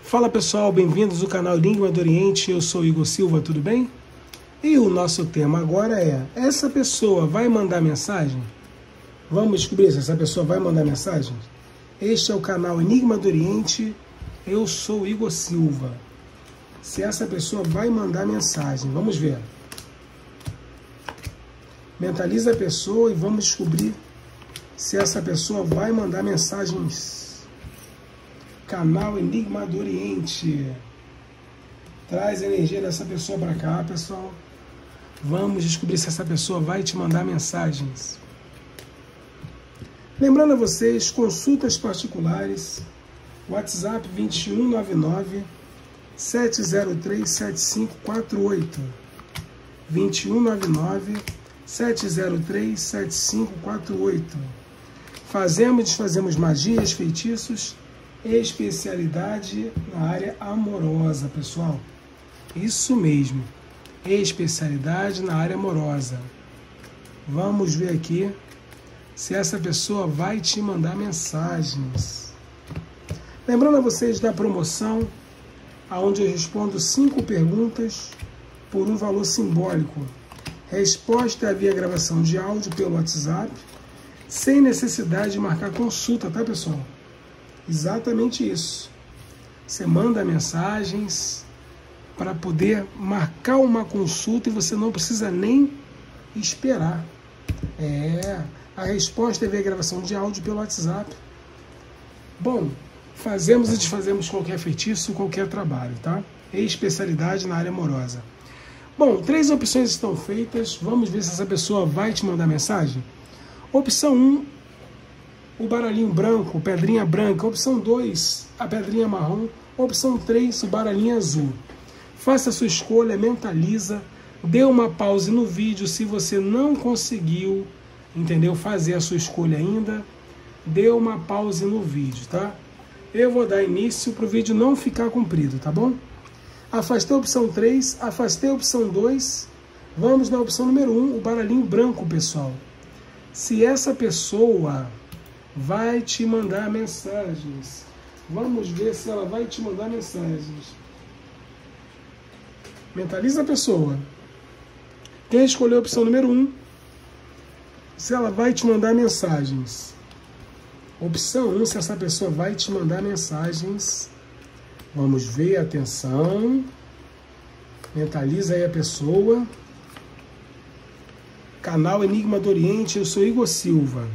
Fala pessoal, bem-vindos ao canal Enigma do Oriente, eu sou Igor Silva, tudo bem? E o nosso tema agora é, essa pessoa vai mandar mensagem? Vamos descobrir se essa pessoa vai mandar mensagem? Este é o canal Enigma do Oriente, eu sou Igor Silva. Se essa pessoa vai mandar mensagem, vamos ver. Mentaliza a pessoa e vamos descobrir se essa pessoa vai mandar mensagens. Canal Enigma do Oriente. Traz a energia dessa pessoa para cá, pessoal. Vamos descobrir se essa pessoa vai te mandar mensagens. Lembrando a vocês, consultas particulares, WhatsApp 2199 703 7548. 2199 703 7548. Fazemos e desfazemos magias, feitiços, especialidade na área amorosa, pessoal. Isso mesmo, especialidade na área amorosa. Vamos ver aqui se essa pessoa vai te mandar mensagens. Lembrando a vocês da promoção, onde eu respondo 5 perguntas por um valor simbólico. Resposta via gravação de áudio pelo WhatsApp, sem necessidade de marcar consulta, tá, pessoal? Exatamente isso. Você manda mensagens para poder marcar uma consulta e você não precisa nem esperar. A resposta é via gravação de áudio pelo WhatsApp. Bom, fazemos e desfazemos qualquer feitiço, qualquer trabalho, tá? Especialidade na área amorosa. Bom, 3 opções estão feitas. Vamos ver se essa pessoa vai te mandar mensagem. Opção 1, o baralhinho branco, pedrinha branca. Opção 2, a pedrinha marrom. Opção 3, o baralhinho azul. Faça a sua escolha, mentaliza, dê uma pause no vídeo se você não conseguiu, entendeu, fazer a sua escolha ainda. Dê uma pause no vídeo, tá? Eu vou dar início para o vídeo não ficar comprido, tá bom? Afastei a opção 3, afastei a opção 2. Vamos na opção número 1, o baralhinho branco, pessoal. Se essa pessoa vai te mandar mensagens. Vamos ver se ela vai te mandar mensagens. Mentaliza a pessoa. Quem escolheu a opção número 1, se ela vai te mandar mensagens. Opção 1, se essa pessoa vai te mandar mensagens. Vamos ver, atenção. Mentaliza aí a pessoa. Canal Enigma do Oriente, eu sou Igor Silva.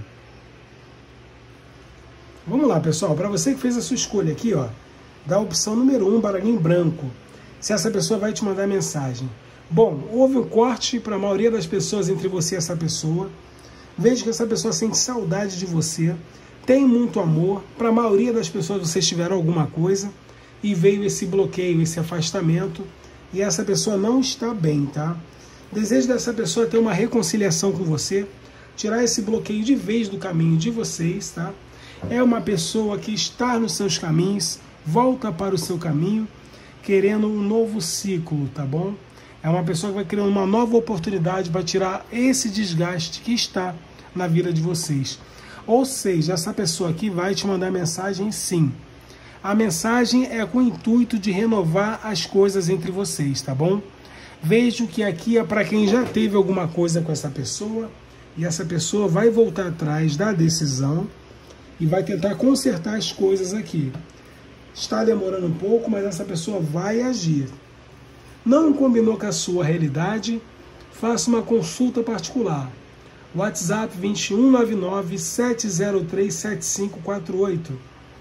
Vamos lá, pessoal, para você que fez a sua escolha aqui, ó, da opção número 1, baralhinho branco, se essa pessoa vai te mandar mensagem. Bom, houve um corte para a maioria das pessoas entre você e essa pessoa. Vejo que essa pessoa sente saudade de você, tem muito amor. Para a maioria das pessoas vocês tiveram alguma coisa e veio esse bloqueio, esse afastamento, e essa pessoa não está bem, tá? Desejo dessa pessoa ter uma reconciliação com você, tirar esse bloqueio de vez do caminho de vocês, tá? É uma pessoa que está nos seus caminhos, volta para o seu caminho, querendo um novo ciclo, tá bom? É uma pessoa que vai querer uma nova oportunidade para tirar esse desgaste que está na vida de vocês. Ou seja, essa pessoa aqui vai te mandar mensagem, sim. A mensagem é com o intuito de renovar as coisas entre vocês, tá bom? Vejo que aqui é para quem já teve alguma coisa com essa pessoa, e essa pessoa vai voltar atrás da decisão e vai tentar consertar as coisas aqui. Está demorando um pouco, mas essa pessoa vai agir. Não combinou com a sua realidade? Faça uma consulta particular. WhatsApp 2199 703 7548.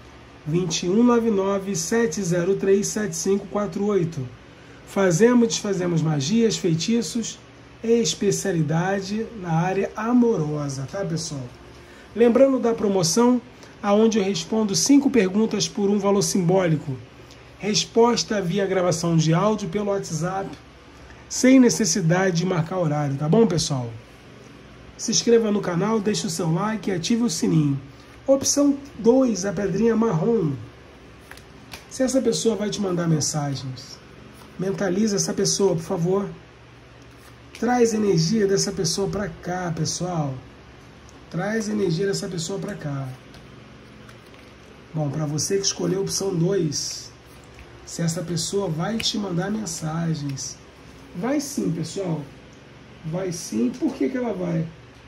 2199 703 7548. Fazemos e desfazemos magias, feitiços e especialidade na área amorosa, tá, pessoal? Lembrando da promoção, onde eu respondo 5 perguntas por um valor simbólico. Resposta via gravação de áudio pelo WhatsApp, sem necessidade de marcar horário, tá bom, pessoal? Se inscreva no canal, deixe o seu like e ative o sininho. Opção 2, a pedrinha marrom. Se essa pessoa vai te mandar mensagens, mentaliza essa pessoa, por favor. Traz energia dessa pessoa para cá, pessoal. Traz a energia dessa pessoa para cá. Bom, para você que escolheu a opção 2, se essa pessoa vai te mandar mensagens. Vai sim, pessoal. Vai sim. Por que ela vai?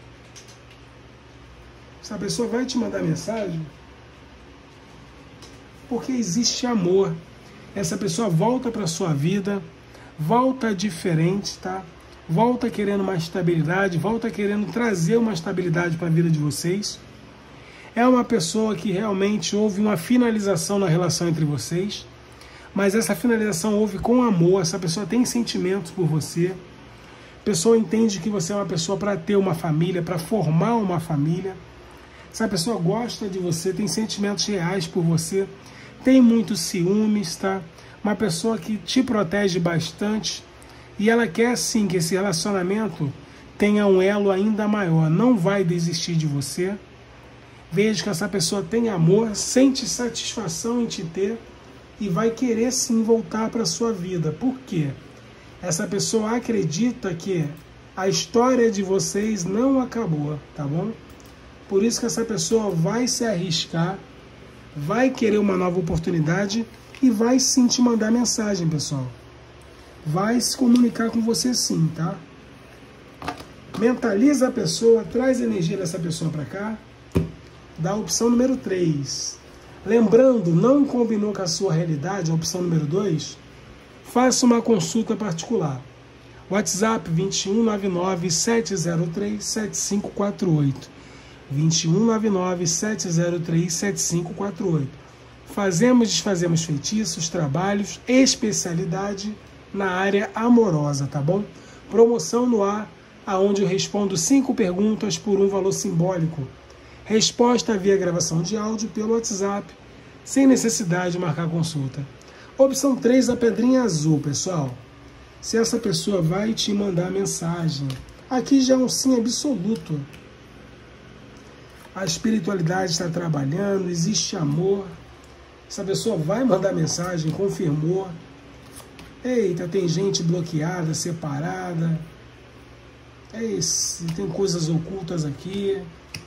Essa pessoa vai te mandar mensagem porque existe amor. Essa pessoa volta para a sua vida, volta diferente, tá? Volta querendo uma estabilidade, volta querendo trazer uma estabilidade para a vida de vocês. É uma pessoa que realmente houve uma finalização na relação entre vocês, mas essa finalização houve com amor. Essa pessoa tem sentimentos por você. A pessoa entende que você é uma pessoa para ter uma família, para formar uma família. Essa pessoa gosta de você, tem sentimentos reais por você, tem muitos ciúmes, tá? Uma pessoa que te protege bastante e ela quer sim que esse relacionamento tenha um elo ainda maior, não vai desistir de você. Veja que essa pessoa tem amor, sente satisfação em te ter e vai querer sim voltar para a sua vida. Por quê? Essa pessoa acredita que a história de vocês não acabou, tá bom? Por isso que essa pessoa vai se arriscar, vai querer uma nova oportunidade e vai sim te mandar mensagem, pessoal. Vai se comunicar com você sim, tá? Mentaliza a pessoa, traz a energia dessa pessoa para cá. Da opção número 3. Lembrando, não combinou com a sua realidade, a opção número 2, faça uma consulta particular. WhatsApp 2199-703-7548. 2199-703-7548. Fazemos e desfazemos feitiços, trabalhos, especialidade na área amorosa, tá bom? Promoção no ar, aonde eu respondo 5 perguntas por um valor simbólico. Resposta via gravação de áudio pelo WhatsApp, sem necessidade de marcar consulta. Opção 3, a pedrinha azul, pessoal. Se essa pessoa vai te mandar mensagem, aqui já é um sim absoluto. A espiritualidade está trabalhando, existe amor. Essa pessoa vai mandar mensagem, confirmou. Eita, tem gente bloqueada, separada. Tem coisas ocultas aqui.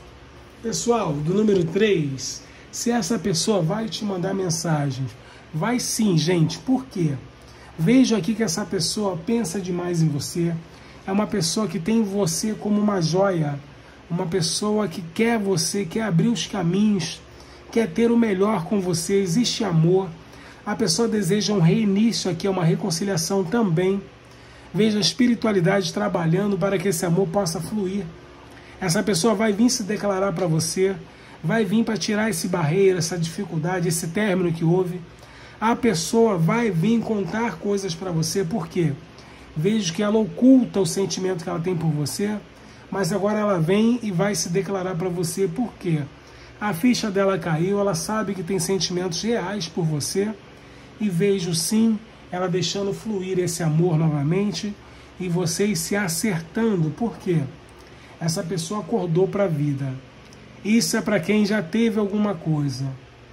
Pessoal, do número 3, se essa pessoa vai te mandar mensagem, vai sim, gente. Por quê? Vejo aqui que essa pessoa pensa demais em você. É uma pessoa que tem você como uma joia. Uma pessoa que quer você, quer abrir os caminhos, quer ter o melhor com você. Existe amor. A pessoa deseja um reinício aqui, uma reconciliação também. Veja a espiritualidade trabalhando para que esse amor possa fluir. Essa pessoa vai vir se declarar para você, vai vir para tirar esse barreira, essa dificuldade, esse término que houve. A pessoa vai vir contar coisas para você, por quê? Vejo que ela oculta o sentimento que ela tem por você, mas agora ela vem e vai se declarar para você, por quê? A ficha dela caiu, ela sabe que tem sentimentos reais por você, e vejo sim ela deixando fluir esse amor novamente, e vocês se acertando, por quê? Essa pessoa acordou para a vida. Isso é para quem já teve alguma coisa.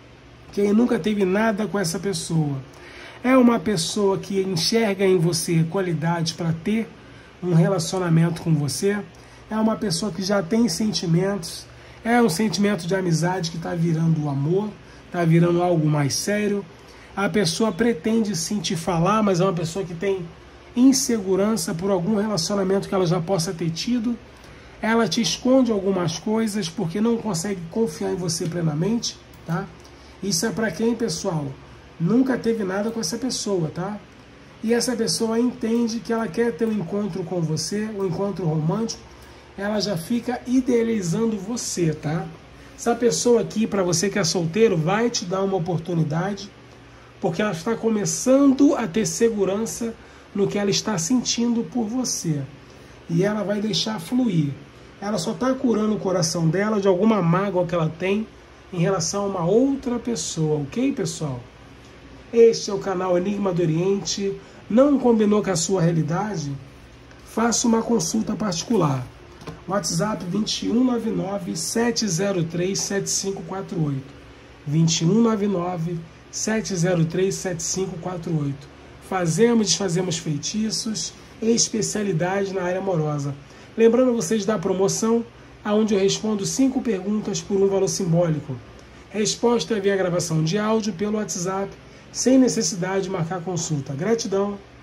Quem nunca teve nada com essa pessoa. É uma pessoa que enxerga em você qualidade para ter um relacionamento com você. É uma pessoa que já tem sentimentos. É um sentimento de amizade que está virando amor. Está virando algo mais sério. A pessoa pretende sim te falar, mas é uma pessoa que tem insegurança por algum relacionamento que ela já possa ter tido. Ela te esconde algumas coisas porque não consegue confiar em você plenamente, tá? Isso é para quem, pessoal, nunca teve nada com essa pessoa, tá? E essa pessoa entende que ela quer ter um encontro com você, um encontro romântico, ela já fica idealizando você, tá? Essa pessoa aqui, para você que é solteiro, vai te dar uma oportunidade, porque ela está começando a ter segurança no que ela está sentindo por você. E ela vai deixar fluir. Ela só está curando o coração dela de alguma mágoa que ela tem em relação a uma outra pessoa, ok, pessoal? Este é o canal Enigma do Oriente. Não combinou com a sua realidade? Faça uma consulta particular. WhatsApp 2199-703-7548. 2199-703-7548. Fazemos e desfazemos feitiços e especialidade na área amorosa. Lembrando vocês da promoção, onde eu respondo 5 perguntas por um valor simbólico. Resposta via gravação de áudio pelo WhatsApp, sem necessidade de marcar consulta. Gratidão.